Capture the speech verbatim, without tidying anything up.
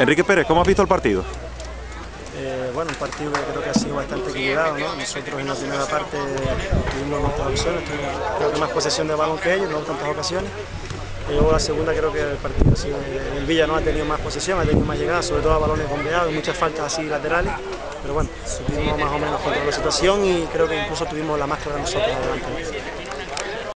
Enrique Pérez, ¿cómo has visto el partido? Eh, bueno, un partido que creo que ha sido bastante equilibrado, ¿no? Nosotros en la primera parte tuvimos nuestras opciones, tuvimos creo que más posesión de balón que ellos, no en tantas ocasiones. Y luego la segunda creo que el partido ha sido, el Villa no ha tenido más posesión, ha tenido más llegadas, sobre todo a balones bombeados, muchas faltas así laterales, pero bueno, supimos más o menos controlar la situación y creo que incluso tuvimos la más clara nosotros adelante.